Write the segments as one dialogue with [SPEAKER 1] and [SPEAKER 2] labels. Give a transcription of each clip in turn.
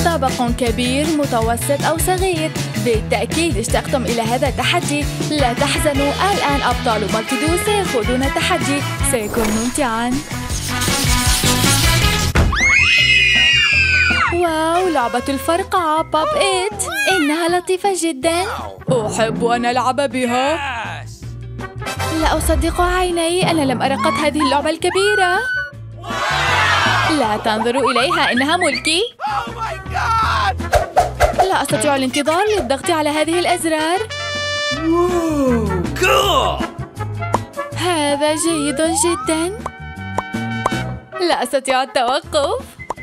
[SPEAKER 1] طبق كبير متوسط أو صغير؟ بالتأكيد اشتقتم إلى هذا التحدي. لا تحزنوا، الآن أبطال مالتي دو سيخوضون التحدي، سيكون ممتعاً. واو، لعبة الفرقعة بوب إيت، إنها لطيفة جداً. أحب أن ألعب بها. لا أصدق عيني، أنا لم أرى قط هذه اللعبة الكبيرة. لا تنظروا إليها، إنها ملكي. لا أستطيع الانتظار للضغط على هذه الأزرار. هذا جيد جدا. لا أستطيع التوقف.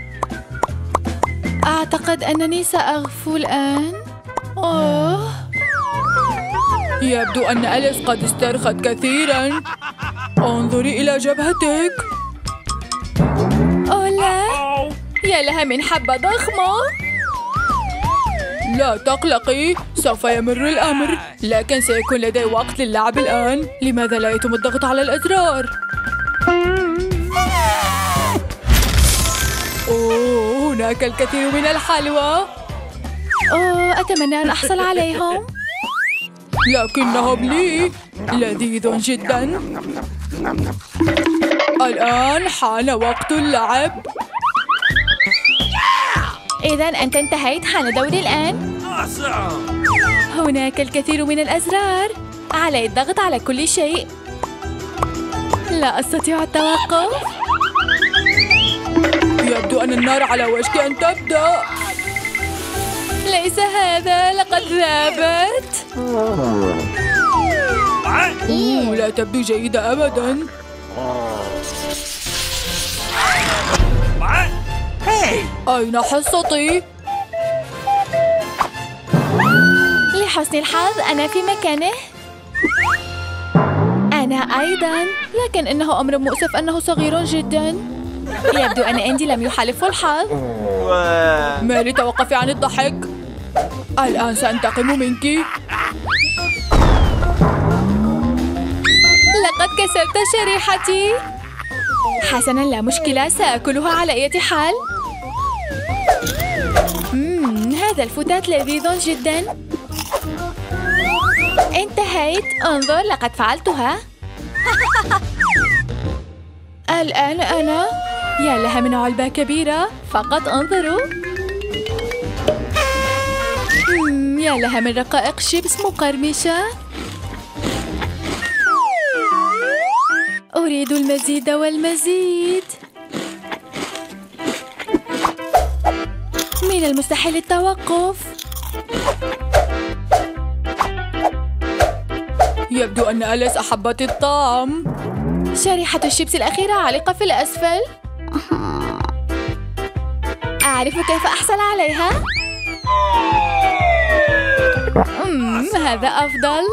[SPEAKER 1] أعتقد أنني سأغفو الآن. يبدو أن أليس قد استرخت كثيرا. انظري إلى جبهتك. لا، يا لها من حبة ضخمة. لا تقلقي، سوف يمر الأمر، لكن سيكون لدي وقت للعب الآن. لماذا لا يتم الضغط على الأزرار؟ هناك الكثير من الحلوى. أتمنى أن أحصل عليهم. لكنهم لي، لذيذ جدا. الآن حان وقت اللعب. إذا أنت انتهيت، حان دوري الآن. هناك الكثير من الأزرار، علي الضغط على كل شيء. لا أستطيع التوقف. يبدو أن النار على وشك أن تبدأ. ليس هذا، لقد ذابت. لا تبدو جيدة أبداً. أين حصتي؟ لحسن الحظ أنا في مكانه. أنا أيضاً، لكن إنه أمر مؤسف أنه صغير جداً. يبدو أن أندي لم يحالفه الحظ. ماري، توقفي عن الضحك. الآن سأنتقم منك. لقد كسرت شريحتي. حسناً، لا مشكلة، سأكلها على أي حال. هذا الفتات لذيذ جداً. انتهيت، انظر لقد فعلتها. الآن أنا، يا لها من علبة كبيرة، فقط انظروا. يا لها من رقائق شيبس مقرمشة. أريد المزيد والمزيد. من المستحيل التوقف. يبدو أن أليس أحبت الطعم. شريحة الشيبس الأخيرة عالقة في الأسفل. أعرف كيف أحصل عليها. هذا أفضل.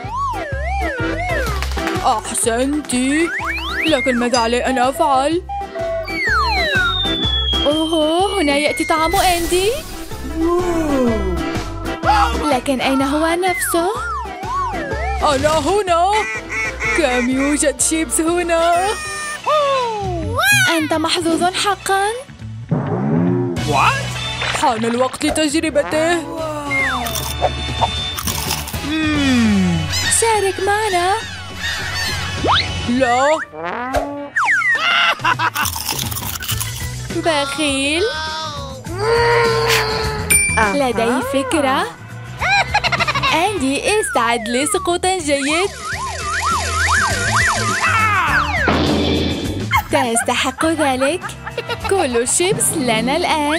[SPEAKER 1] أحسنتي، لكن ماذا علي أن أفعل؟ هنا يأتي طعام أندي. لكن أين هو نفسه؟ أنا هنا. كم يوجد شيبس هنا؟ أنت محظوظ حقاً. حان الوقت لتجربته. شارك معنا. لا. بخيل. لدي فكرة. أندي، استعد لسقوط جيد. تستحق ذلك. كل الشيبس لنا الآن.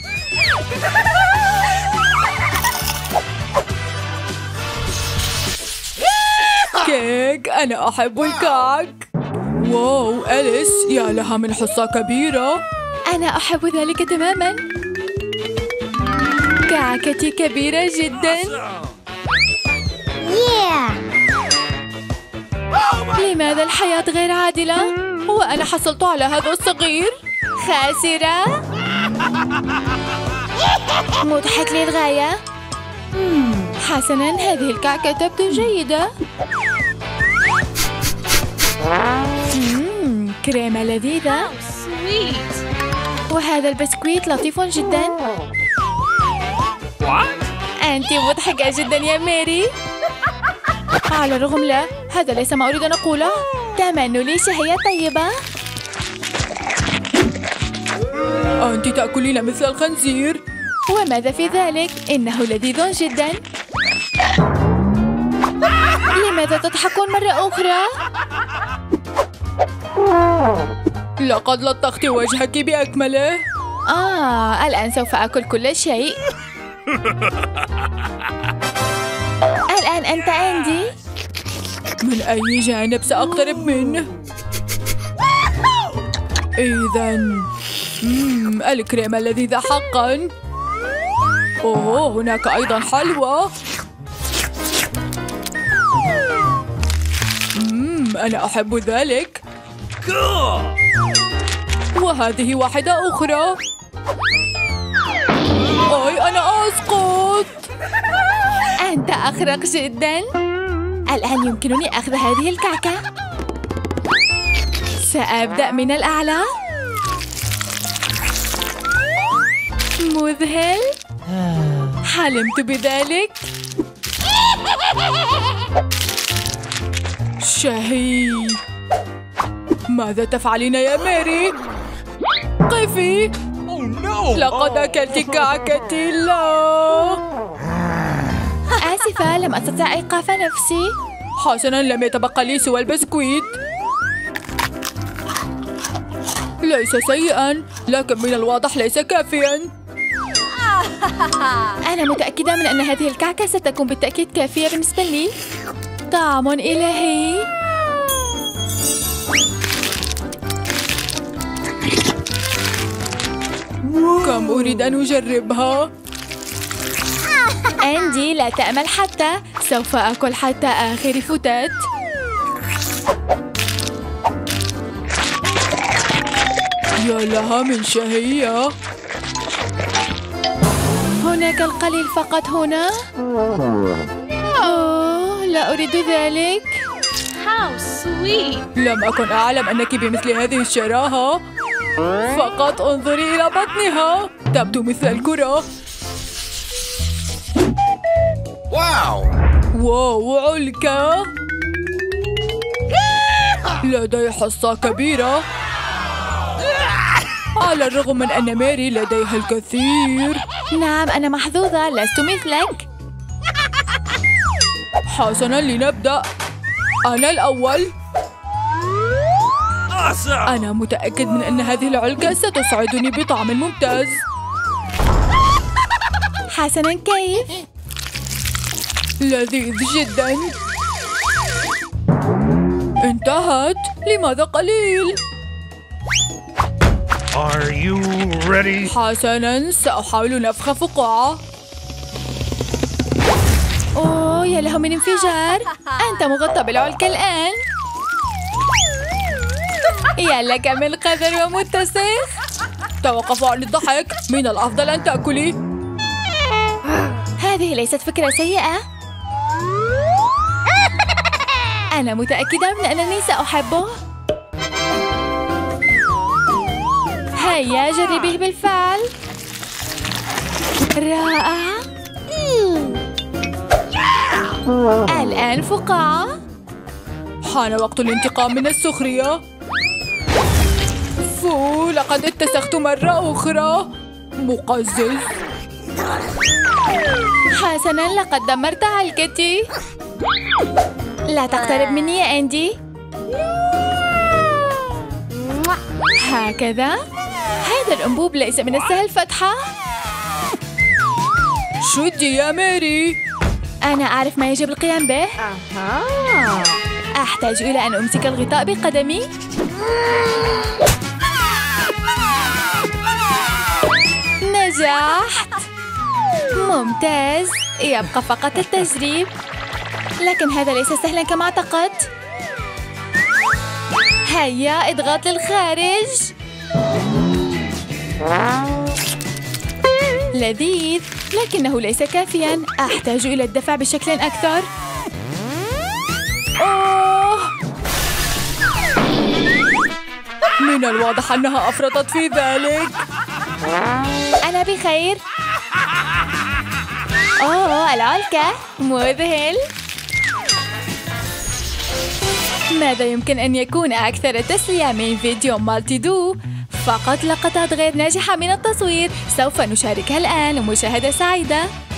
[SPEAKER 1] كيك، أنا أحب الكعك. واو، أليس، يا لها من حصة كبيرة. أنا أحب ذلك تماماً. كعكتي كبيرة جداً. لماذا الحياة غير عادلة؟ وأنا حصلت على هذا الصغير. خاسرة. مضحك للغاية. حسناً، هذه الكعكة تبدو جيدة. كريمة لذيذة. وهذا البسكويت لطيف جداً. أنت مضحكة جدا يا ماري. على الرغم لا، هذا ليس ما أريد أن أقوله. تمنوا لي شهية طيبة.
[SPEAKER 2] أنت تأكلين مثل الخنزير.
[SPEAKER 1] وماذا في ذلك؟ إنه لذيذ جدا. لماذا تضحكون مرة أخرى؟
[SPEAKER 2] لقد لطخت وجهك بأكمله.
[SPEAKER 1] الآن سوف أكل كل شيء. الآن أنت عندي.
[SPEAKER 2] من أي جانب سأقترب منه؟ إذن الكريمة لذيذة حقا. أوه، هناك أيضا حلوى. أنا أحب ذلك. وهذه واحدة أخرى. أي أنا أسقط.
[SPEAKER 1] أنت أخرق جدا. الآن يمكنني أخذ هذه الكعكة. سأبدأ من الأعلى. مذهل. حلمت بذلك.
[SPEAKER 2] شهي. ماذا تفعلين يا ماري؟ قفي. لقد أكلت كعكتي. لا،
[SPEAKER 1] آسفة، لم أستطع إيقاف نفسي.
[SPEAKER 2] حسناً، لم يتبقى لي سوى البسكويت. ليس سيئاً، لكن من الواضح ليس كافياً.
[SPEAKER 1] أنا متأكدة من أن هذه الكعكة ستكون بالتأكيد كافية بالنسبة لي. طعم إلهي.
[SPEAKER 2] كم أريد أن أجربها.
[SPEAKER 1] أندي، لا تأمل حتى. سوف أكل حتى آخر فتات.
[SPEAKER 2] يا لها من شهية.
[SPEAKER 1] هناك القليل فقط هنا. لا أريد ذلك.
[SPEAKER 3] How sweet.
[SPEAKER 2] لم أكن أعلم أنك بمثل هذه الشراهة. فقط انظري إلى بطنها، تبدو مثل الكرة. واو، علكة. لدي حصة كبيرة. على الرغم من أن ماري لديها الكثير.
[SPEAKER 1] نعم، أنا محظوظة، لست مثلك.
[SPEAKER 2] حسناً، لنبدأ. أنا الأول. أنا متأكد من أن هذه العلكة ستسعدني بطعم ممتاز.
[SPEAKER 1] حسناً، كيف؟
[SPEAKER 2] لذيذ جداً. انتهت. لماذا قليل؟
[SPEAKER 4] Are you ready?
[SPEAKER 2] حسناً، سأحاول نفخ فقاعة.
[SPEAKER 1] أوه، يا له من انفجار. أنت مغطى بالعلكة الآن. يا لك من قذر ومتسخ.
[SPEAKER 2] توقفوا عن الضحك. من الأفضل أن تأكلي.
[SPEAKER 1] هذه ليست فكرة سيئة. أنا متأكدة من أنني سأحبه. هيا جربيه بالفعل. رائع. الآن فقاعة.
[SPEAKER 2] حان وقت الانتقام من السخرية. لقد اتسخت مرة أخرى. مقزز.
[SPEAKER 1] حسناً، لقد دمرت علكتي. لا تقترب مني يا أندي. هكذا. هذا الأنبوب ليس من السهل فتحه.
[SPEAKER 2] شدي يا ماري.
[SPEAKER 1] أنا أعرف ما يجب القيام به. أحتاج إلى أن أمسك الغطاء بقدمي. نجحت. ممتاز. يبقى فقط التجريب. لكن هذا ليس سهلا كما اعتقدت. هيا اضغط للخارج. لذيذ، لكنه ليس كافيا. أحتاج إلى الدفع بشكل أكثر.
[SPEAKER 2] أوه، من الواضح أنها أفرطت في ذلك.
[SPEAKER 1] أنا بخير. أوه العلكة مذهل. ماذا يمكن أن يكون أكثر تسلية من فيديو مالتي دو؟ فقط لقطات غير ناجحة من التصوير. سوف نشاركها الآن ومشاهدة سعيدة.